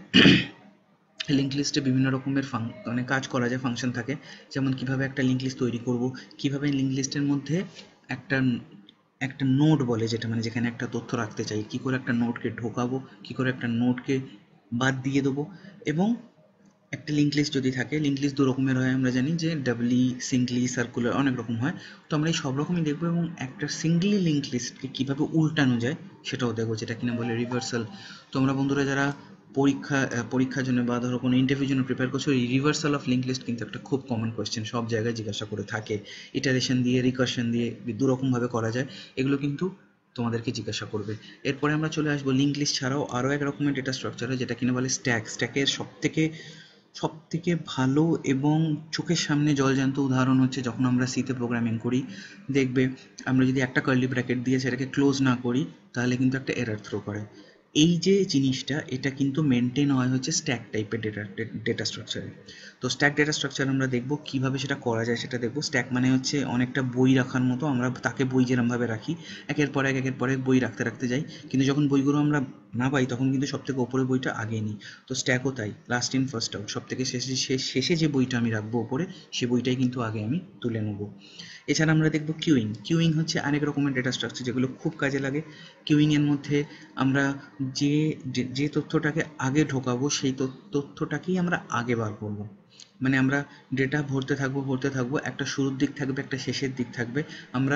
লিঙ্ক লিস্টে বিভিন্ন রকমের ফাং মানে কাজ করা যায়, ফাংশন থাকে, যেমন কিভাবে একটা লিঙ্ক লিস্ট তৈরি করব, কিভাবে লিঙ্ক লিস্টের মধ্যে একটা একটা নোড বলে যেটা, মানে যেখানে একটা তথ্য রাখতে চাই, কি করে একটা নোডকে ঢোকাবো, কি করে একটা নোডকে বাদ দিয়ে দেবো। এবং একটা লিঙ্ক লিস্ট যদি থাকে, লিঙ্ক লিস্ট দু রকমের হয় আমরা জানি, যে ডাবলি, সিঙ্গলি, সার্কুলার, অনেক রকম হয়। তো আমরা এই সব রকমই দেখবো, এবং একটা সিঙ্গলি লিঙ্ক লিস্টকে কীভাবে উল্টানো যায় সেটাও দেখবো, যেটা কিনা বলে রিভার্সাল। তোমরা বন্ধুরা যারা পরীক্ষা পরীক্ষার জন্য বা ধরো কোনো ইন্টারভিউর জন্য প্রিপেয়ার করছো, এই রিভার্সাল অফ লিঙ্ক লিস্ট কিন্তু একটা খুব কমন কোয়েশ্চেন, সব জায়গায় জিজ্ঞাসা করে থাকে। ইটারেশন দিয়ে, রিকার্শন দিয়ে দু রকমভাবে করা যায়, এগুলো কিন্তু তোমাদেরকে জিজ্ঞাসা করবে। এরপরে আমরা চলে আসবো লিঙ্ক লিস্ট ছাড়াও আরও এক রকমের ডেটা স্ট্রাকচার হয় যেটা কিনা বলে স্ট্যাক। স্ট্যাকের সব থেকে সব থেকে ভালো এবং চোখের সামনে জলজ্যান্ত উদাহরণ হচ্ছে যখন আমরা সিতে প্রোগ্রামিং করি, দেখবে আমরা যদি একটা কার্লি ব্র্যাকেট দিয়ে সেটাকে ক্লোজ না করি তাহলে কিন্তু একটা এরর থ্রো করে। এই যে জিনিসটা, এটা কিন্তু মেনটেন হয় হচ্ছে স্ট্যাক টাইপের ডেটা ডেটা স্ট্রাকচারে। তো স্ট্যাক ডেটা স্ট্রাকচার আমরা দেখব কীভাবে সেটা করা যায়, সেটা দেখব। স্ট্যাক মানে হচ্ছে অনেকটা বই রাখার মতো, আমরা তাকে বই যেরমভাবে রাখি, একের পর এক একের পর এক বই রাখতে রাখতে যাই, কিন্তু যখন বইগুলো আমরা না পাই তখন কিন্তু সব থেকে ওপরে বইটা আগে নিই। তো স্ট্যাকও তাই, লাস্ট ইন ফার্স্ট আউট, সব থেকে শেষে শেষে যে বইটা আমি রাখবো ওপরে, সে বইটাই কিন্তু আগে আমি তুলে নেবো। এছাড়া আমরা দেখব কিউইং। কিউইং হচ্ছে আরেক রকমের ডেটা স্ট্রাকচার যেগুলো খুব কাজে লাগে। কিউইংয়ের মধ্যে আমরা যে যে তথ্যটাকে আগে ঢোকাবো সেই তথ্যটাকেই আমরা আগে বার করবো। মানে আমরা ডেটা ভরতে থাকবো ভরতে থাকবো একটা শুরুর দিক থাকবে, একটা শেষের দিক থাকবে, আমরা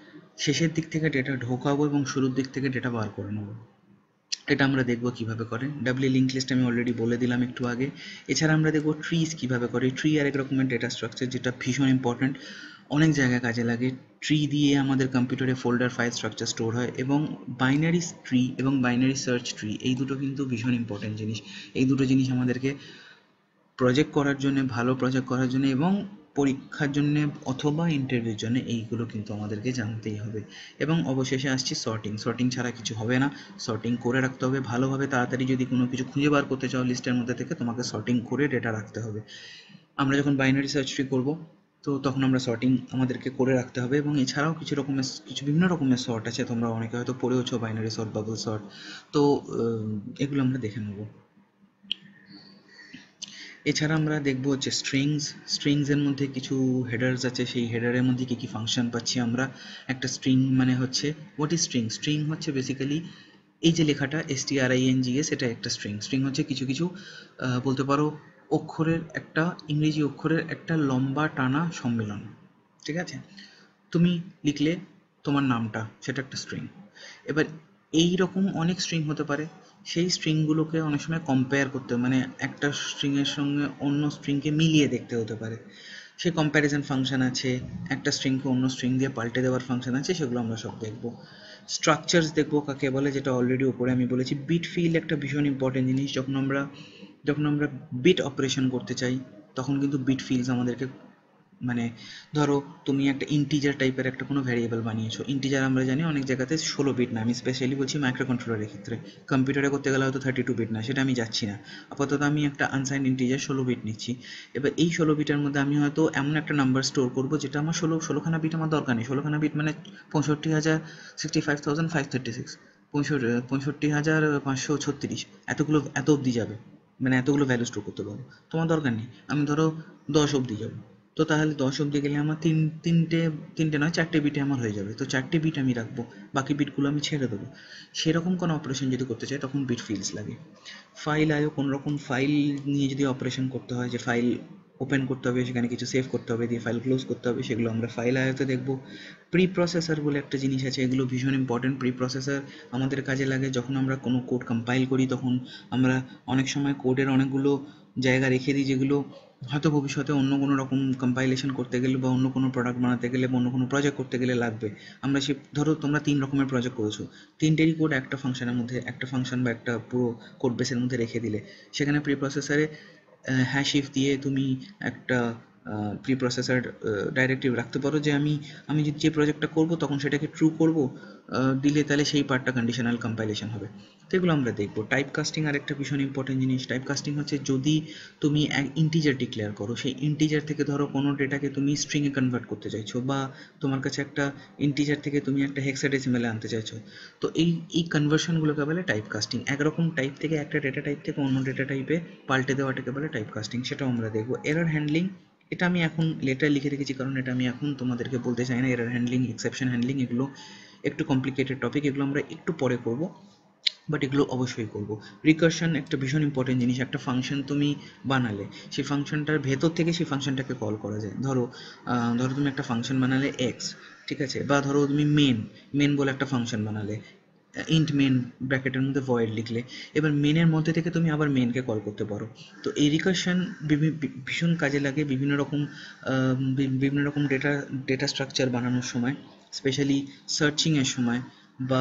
শেষের দিক থেকে ডেটা ঢোকাবো এবং শুরুর দিক থেকে ডেটা বার করে নেবো। এটা আমরা দেখবো কিভাবে করে। ডাবলি লিঙ্ক লিস্ট আমি অলরেডি বলে দিলাম একটু আগে। এছাড়া আমরা দেখবো ট্রিজ কিভাবে করে। ট্রি আরেক রকমের ডেটা স্ট্রাকচার যেটা ভীষণ ইম্পর্ট্যান্ট, অনেক জায়গায় কাজে লাগে। ট্রি দিয়ে আমাদের কম্পিউটারে ফোল্ডার ফাইল স্ট্রাকচার স্টোর হয়, এবং বাইনারি ট্রি এবং বাইনারি সার্চ ট্রি, এই দুটো কিন্তু ভীষণ ইম্পর্ট্যান্ট জিনিস। এই দুটো জিনিস আমাদেরকে প্রজেক্ট করার জন্য, ভালো প্রজেক্ট করার জন্য এবং পরীক্ষার জন্য অথবা ইন্টারভিউর জন্য এইগুলো কিন্তু আমাদেরকে জানতেই হবে। এবং অবশেষে আসছি সর্টিং। সর্টিং ছাড়া কিছু হবে না, সর্টিং করে রাখতে হবে ভালোভাবে। তাড়াতাড়ি যদি কোনো কিছু খুঁজে বার করতে চাও লিস্টের মধ্যে থেকে, তোমাকে সর্টিং করে ডেটা রাখতে হবে। আমরা যখন বাইনারি সার্চ ট্রি করবো তো তখন আমরা সর্টিং আমাদেরকে করে রাখতে হবে। এবং এছাড়াও কিছু রকমের কিছু বিভিন্ন রকমের সর্ট আছে, তোমরা অনেকে হয়তো পড়েওছো, বাইনারি সর্ট, বাবল সর্ট, তো এগুলো আমরা দেখে নেবো। এছাড়া আমরা দেখবো হচ্ছে স্ট্রিংস। স্ট্রিংসের মধ্যে কিছু হেডার্স আছে, সেই হেডারের মধ্যে কী কী ফাংশন পাচ্ছি আমরা। একটা স্ট্রিং মানে হচ্ছে, হোয়াট ইজ স্ট্রিং? স্ট্রিং হচ্ছে বেসিক্যালি এই যে লেখাটা S T R I N G S, এটা একটা স্ট্রিং। স্ট্রিং হচ্ছে কিছু কিছু বলতে পারো অক্ষরের একটা, ইংরেজি অক্ষরের একটা লম্বা টানা সম্মেলন, ঠিক আছে? তুমি লিখলে তোমার নামটা, সেটা একটা স্ট্রিং। এবার এই রকম অনেক স্ট্রিং হতে পারে, সেই স্ট্রিংগুলোকে অনেক সময় কম্পেয়ার করতে, মানে একটা স্ট্রিংয়ের সঙ্গে অন্য স্ট্রিংকে মিলিয়ে দেখতে হতে পারে, সেই কম্প্যারিজন ফাংশন আছে। একটা স্ট্রিংকে অন্য স্ট্রিং দিয়ে পাল্টে দেওয়ার ফাংশন আছে, সেগুলো আমরা সব দেখবো। স্ট্রাকচারস দেখবো কাকে বলে, যেটা অলরেডি উপরে আমি বলেছি। বিট ফিল্ড একটা ভীষণ ইম্পর্টেন্ট জিনিস। যখন আমরা যখন আমরা বিট অপারেশন করতে চাই তখন কিন্তু বিট ফিল্ডস আমাদেরকে, মানে ধরো তুমি একটা ইন্টিজার টাইপের একটা কোনো ভ্যারিয়েবল বানিয়েছো। ইন্টিজার আমরা জানি অনেক জায়গাতে ষোলো বিট না, আমি স্পেশালি বলছি মাইক্রো কন্ট্রোলারের ক্ষেত্রে। কম্পিউটারে করতে গেলে হয়তো থার্টি টু বিট না, সেটা আমি যাচ্ছি না। আপাতত আমি একটা আনসাইন্ড ইন্টিজার ষোলো বিট নিচ্ছি। এবার এই ষোলো বিটের মধ্যে আমি হয়তো এমন একটা নাম্বার স্টোর করবো যেটা আমার ষোলো ষোলোখানা বিট আমার দরকার নেই। ষোলোখানা বিট মানে পঁয়ষট্টি হাজার sixty five thousand five thirty six পঁয়ষট্টি পঁয়ষট্টি হাজার পাঁচশো ছত্রিশ এতগুলো এত অবধি যাবে, মানে এতগুলো ভ্যালু স্টোর করতে পারবো। তোমার দরকার নেই, আমি ধরো দশ অবধি যাবো, তো তাহলে দশ অবধি গেলে আমার তিন তিনটে তিনটে নয় চারটে বিটে আমার হয়ে যাবে, তো চারটে বিট আমি রাখবো, বাকি বিটগুলো আমি ছেড়ে দেবো। সেরকম কোনো অপারেশন যদি করতে চাই তখন বিট ফিল্ডস লাগে। ফাইল আয়ও কোনো রকম ফাইল নিয়ে যদি অপারেশন করতে হয়, যে ফাইল ওপেন করতে হবে, সেখানে কিছু সেভ করতে হবে, দিয়ে ফাইল ক্লোজ করতে হবে, সেগুলো আমরা ফাইল আয়তে দেখবো। প্রি প্রসেসর বলে একটা জিনিস আছে, এগুলো ভীষণ ইম্পর্টেন্ট। প্রি প্রসেসর আমাদের কাজে লাগে যখন আমরা কোনো কোড কম্পাইল করি, তখন আমরা অনেক সময় কোডের অনেকগুলো জায়গা রেখে দিই যেগুলো হয়তো ভবিষ্যতে অন্য কোনো রকম কম্পাইলেশন করতে গেলে বা অন্য কোনো প্রোডাক্ট বানাতে গেলে বা অন্য কোনো প্রজেক্ট করতে গেলে লাগবে। আমরা সে ধরো তোমরা তিন রকমের প্রজেক্ট করেছো, তিনটেরই কোড একটা ফাংশনের মধ্যে, একটা ফাংশন বা একটা পুরো কোড বেসের মধ্যে রেখে দিলে, সেখানে প্রি প্রসেসরে হ্যাশ ইফ দিয়ে তুমি একটা প্রি প্রসেসর ডাইরেক্টিভ রাখতে পারো যে আমি আমি যদি যে প্রজেক্টটা করবো তখন সেটাকে ট্রু করবো, দিলে তাহলে সেই পার্টটা কন্ডিশনাল কম্পাইলেশন হবে। তো এগুলো আমরা দেখবো। টাইপ কাস্টিং আর একটা ভীষণ ইম্পর্টেন্ট জিনিস। টাইপ কাস্টিং হচ্ছে যদি তুমি এক ইন্টিজার ডিক্লেয়ার করো, সেই ইন্টিজার থেকে ধরো কোনো ডেটাকে তুমি স্ট্রিংয়ে কনভার্ট করতে চাইছো, বা তোমার কাছে একটা ইন্টিজার থেকে তুমি একটা হেক্সাডেসিমেলে আনতে চাইছো, তো এই এই কনভার্সনগুলোকে বলে টাইপ কাস্টিং। একরকম টাইপ থেকে একটা ডেটা টাইপ থেকে অন্য ডেটা টাইপে পাল্টে দেওয়াটাকে বলে টাইপ কাস্টিং, সেটাও আমরা দেখবো। এরর হ্যান্ডলিং, এটা আমি এখন লেটার লিখে রেখেছি কারণ এটা আমি এখন তোমাদেরকে বলতে চাই না। এরর হ্যান্ডলিং, এক্সেপশন হ্যান্ডলিং, এগুলো একটু কমপ্লিকেটেড টপিক, এগুলো আমরা একটু পরে করব, বাট এগুলো অবশ্যই করব। রিকারশন একটা ভীষণ ইম্পর্টেন্ট জিনিস। একটা ফাংশন তুমি বানালে, সেই ফাংশনটার ভেতর থেকে সেই ফাংশনটাকে কল করা যায়। ধরো ধরো তুমি একটা ফাংশন বানালে এক্স, ঠিক আছে, বা ধরো তুমি মেন মেন বলে একটা ফাংশন বানালে, ইন্ট মেন ব্র্যাকেটের মধ্যে ভয়েড লিখলে, এবার মেনের মধ্যে থেকে তুমি আবার মেনকে কল করতে পারো। তো এই রিকারশন ভীষণ কাজে লাগে বিভিন্ন রকম বিভিন্ন রকম ডেটা ডেটা স্ট্রাকচার বানানোর সময়, স্পেশালি সার্চিংয়ের সময়, বা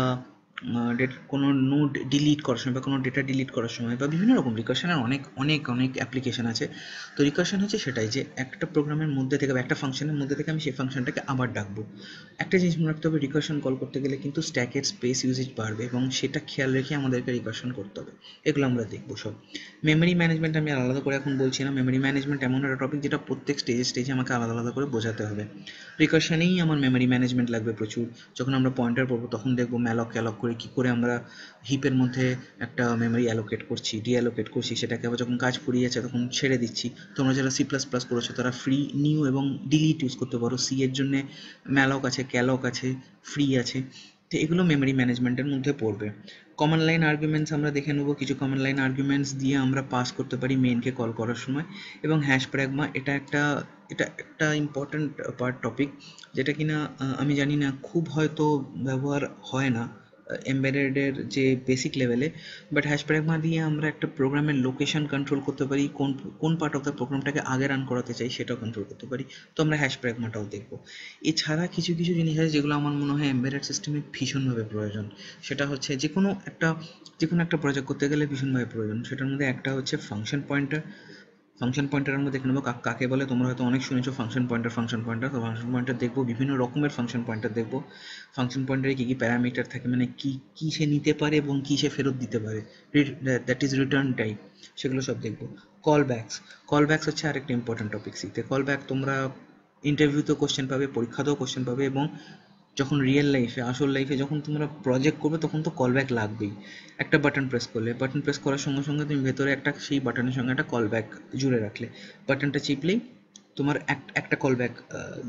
কোনো নোড ডিলিট করার সময়, বা কোনো ডেটা ডিলিট করার সময়, বা বিভিন্ন রকম রিকারশনের অনেক অনেক অনেক অ্যাপ্লিকেশন আছে। তো রিকারশন হচ্ছে সেটাই, যে একটা প্রোগ্রামের মধ্যে থেকে বা একটা ফাংশনের মধ্যে থেকে আমি সেই ফাংশনটাকে আবার ডাকবো। একটা জিনিস মনে রাখতে হবে, রিকারশন কল করতে গেলে কিন্তু স্ট্যাকের স্পেস ইউজেজ বাড়বে, এবং সেটা খেয়াল রেখে আমাদেরকে রিকারশন করতে হবে। এগুলো আমরা দেখবো সব। মেমোরি ম্যানেজমেন্ট আমি আলাদা করে এখন বলছি না। মেমোরি ম্যানেজমেন্ট এমন একটা টপিক যেটা প্রত্যেক স্টেজে স্টেজে আমাকে আলাদা আলাদা করে বোঝাতে হবে। রিকারশনেই আমার মেমোরি ম্যানেজমেন্ট লাগবে প্রচুর। যখন আমরা পয়েন্টার পড়বো তখন দেখবো ম্যালক অ্যালক করে কী করে আমরা হিপের মধ্যে একটা মেমোরি অ্যালোকেট করছি, ডিঅ্যালোকেট করছি, সেটাকে আবার যখন কাজ ফুরিয়ে যাচ্ছে তখন ছেড়ে দিচ্ছি। তোমরা যারা সি প্লাস প্লাস করেছো তারা ফ্রি, নিউ এবং ডিলিট ইউজ করতে পারো। সি এর জন্যে ম্যালক আছে, ক্যালক আছে, ফ্রি আছে। তো এগুলো মেমোরি ম্যানেজমেন্টের মধ্যে পড়বে। কমন লাইন আর্গুমেন্টস আমরা দেখে নেবো। কিছু কমন লাইন আর্গুমেন্টস দিয়ে আমরা পাস করতে পারি মেনকে কল করার সময়। এবং হ্যাশ প্র্যাগমা, এটা একটা এটা একটা ইম্পর্ট্যান্ট পার্ট টপিক, যেটা কিনা আমি জানি না খুব হয়তো ব্যবহার হয় না এমবেডেডের যে বেসিক লেভেলে, বাট হ্যাশ প্র্যাগমা দিয়ে আমরা একটা প্রোগ্রামের লোকেশন কন্ট্রোল করতে পারি, কোন কোন পার্ট অফ দ্য প্রোগ্রামটাকে আগে রান করাতে চাই সেটাও কন্ট্রোল করতে পারি। তো আমরা হ্যাশ প্র্যাগমাটাও দেখবো। এছাড়া কিছু কিছু জিনিস আছে যেগুলো আমার মনে হয় এমবেডেড সিস্টেমে ভীষণভাবে প্রয়োজন। সেটা হচ্ছে যে কোনো একটা যে কোনো একটা প্রজেক্ট করতে গেলে ভীষণভাবে প্রয়োজন। সেটার মধ্যে একটা হচ্ছে ফাংশন পয়েন্টার। ফাংশন পয়েন্টারের মধ্যে দেখে নেবো কাকে বলে। তোমরা হয়তো অনেক শুনেছো ফাংশন পয়েন্টার ফাংশন পয়েন্টার তো ফাংশন পয়েন্টার দেখবো, বিভিন্ন রকমের ফাংশন পয়েন্টার দেখবো। ফাংশন পয়েন্টারে কী কী প্যারামিটার থাকে, মানে কী কী সে নিতে পারে এবং কী সে ফেরত দিতে পারে, দ্যাট ইজ রিটার্ন টাইপ, সেগুলো সব দেখবো। কল ব্যাকস, কল ব্যাকস হচ্ছে আরেকটা ইম্পর্টেন্ট টপিক শিখতে। কল ব্যাক তোমরা ইন্টারভিউতেও কোশ্চেন পাবে, পরীক্ষাতেও কোশ্চেন পাবে, এবং যখন রিয়েল লাইফে আসল লাইফে যখন তোমরা প্রজেক্ট করবে তখন তো কল ব্যাক লাগবেই। একটা বাটন প্রেস করলে, বাটন প্রেস করার সঙ্গে সঙ্গে তুমি ভেতরে একটা সেই বাটনের সঙ্গে একটা কল ব্যাক জুড়ে রাখলে, বাটনটা চিপলেই তোমার একটা কল ব্যাক,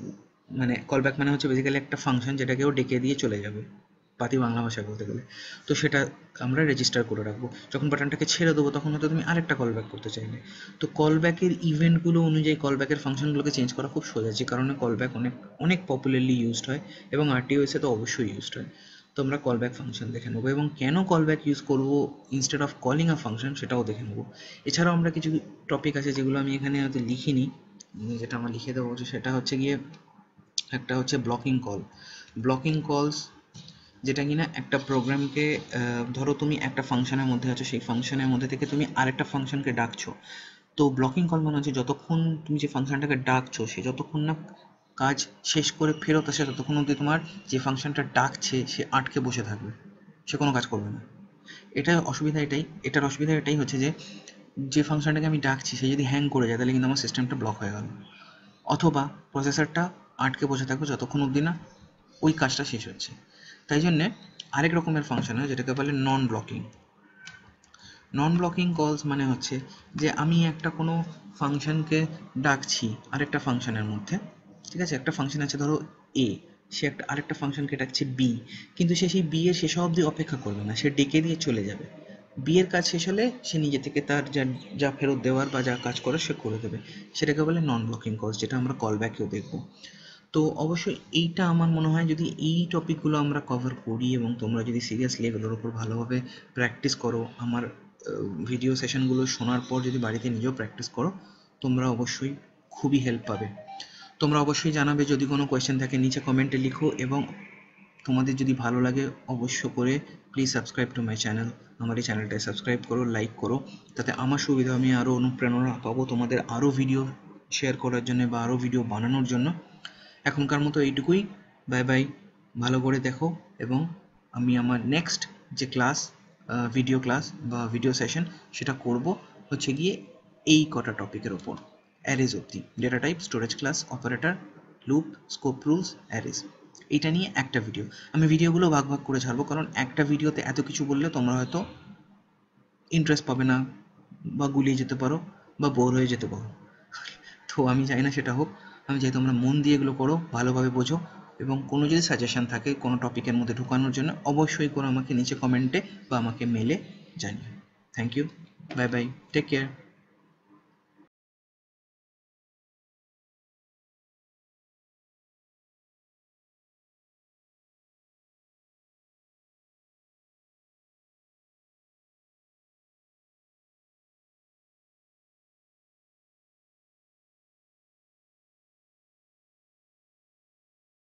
মানে কল ব্যাক মানে হচ্ছে বেসিক্যালি একটা ফাংশন যেটাকেও ডেকে দিয়ে চলে যাবে পাতি বাংলা ভাষায় বলতে গেলে। তো সেটা আমরা রেজিস্টার করে রাখবো। যখন বাটনটাকে ছেড়ে দেবো তখন হয়তো তুমি আরেকটা কল ব্যাক করতে চাইলে। তো কল ব্যাকের ইভেন্টগুলো অনুযায়ী কল ব্যাকের ফাংশনগুলোকে চেঞ্জ করা খুব সোজা, যে কারণে কল ব্যাক অনেক অনেক পপুলারলি ইউজড হয়, এবং আরটিওএসে তো অবশ্যই ইউজড হয়। তো আমরা কল ব্যাক ফাংশন দেখে নেবো, এবং কেন কল ব্যাক ইউজ করবো instead of calling a function সেটাও দেখে নেবো। এছাড়াও আমরা কিছু টপিক আছে যেগুলো আমি এখানে হয়তো লিখিনি, যেটা আমার লিখে দেবো, সেটা হচ্ছে গিয়ে একটা হচ্ছে ব্লকিং কল। ব্লকিং কলস যেটা কিনা একটা প্রোগ্রামকে, ধরো তুমি একটা ফাংশনের মধ্যে আছো, সেই ফাংশনের মধ্যে থেকে তুমি আরেকটা ফাংশনকে ডাকছো। তো ব্লকিং কল মানে হচ্ছে যতক্ষণ তুমি যে ফাংশনটাকে ডাকছো সে যতক্ষণ না কাজ শেষ করে ফেরত আসে ততক্ষণ অবধি তোমার যে ফাংশনটা ডাকছে সে আটকে বসে থাকবে, সে কোনো কাজ করবে না। এটা অসুবিধা এটাই এটার অসুবিধা এটাই হচ্ছে যে যে ফাংশনটাকে আমি ডাকছি সে যদি হ্যাং করে যায় তাহলে কিন্তু আমার সিস্টেমটা ব্লক হয়ে গেল, অথবা প্রসেসরটা আটকে বসে থাকবে যতক্ষণ অবধি না ওই কাজটা শেষ হচ্ছে। তাই জন্যে আরেক রকমের ফাংশন হয় যেটাকে বলে নন ব্লকিং। নন ব্লকিং কলস মানে হচ্ছে যে আমি একটা কোনো ফাংশনকে ডাকছি আরেকটা ফাংশনের মধ্যে, ঠিক আছে, একটা ফাংশন আছে ধরো এ, সে একটা আরেকটা ফাংশনকে ডাকছে বি, কিন্তু সে সেই বি এর শেষ অবধি অপেক্ষা করবে না, সে ডেকে দিয়ে চলে যাবে। বি এর কাজ শেষ হলে সে নিজে থেকে তার যা যা ফেরত দেওয়ার বা যা কাজ করে সে করে দেবে, সেটাকে বলে নন ব্লকিং কলস, যেটা আমরা কল ব্যাকেও দেখবো। তো অবশ্যই এইটা আমার মনে হয় যদি এই টপিকগুলো আমরা কভার করি এবং তোমরা যদি সিরিয়াসলি এগুলোর উপর ভালোভাবে প্র্যাকটিস করো, আমার ভিডিও সেশনগুলো শোনার পর যদি বাড়িতে নিজেও প্র্যাকটিস করো, তোমরা অবশ্যই খুবই হেল্প পাবে। তোমরা অবশ্যই জানাবে, যদি কোনো কোয়েশ্চেন থাকে নিচে কমেন্টে লিখো, এবং তোমাদের যদি ভালো লাগে অবশ্য করে please subscribe to my channel. আমার এই চ্যানেলটায় সাবস্ক্রাইব করো, লাইক করো, তাতে আমার সুবিধা, আমি আরও অনুপ্রেরণা পাবো তোমাদের আরও ভিডিও শেয়ার করার জন্য বা আরও ভিডিও বানানোর জন্য। এখনকার মতো এইটুকুই, বাই বাই, ভালো করে দেখো, এবং আমি আমার নেক্সট যে ক্লাস, ভিডিও ক্লাস বা ভিডিও সেশন, সেটা করব হচ্ছে গিয়ে এই কটা টপিকের ওপর, অ্যারেজ অবধি, data type, storage class, operator, loop, scope rules, arrays, এইটা নিয়ে একটা ভিডিও। আমি ভিডিওগুলো ভাগ ভাগ করে ছাড়বো, কারণ একটা ভিডিওতে এত কিছু বললে তোমরা হয়তো ইন্টারেস্ট পাবে না, বা গুলিয়ে যেতে পারো, বা বোর হয়ে যেতে পারো। তো আমি চাই না সেটা হোক, আমি চাই তোমরা মন দিয়ে এগুলো করো, ভালোভাবে বোঝো, এবং কোনো যদি সাজেশন থাকে কোনো টপিকের মধ্যে ঢোকানোর জন্য, অবশ্যই করে আমাকে নিচে কমেন্টে বা আমাকে মেলে জানিও। Thank you, bye bye, take care.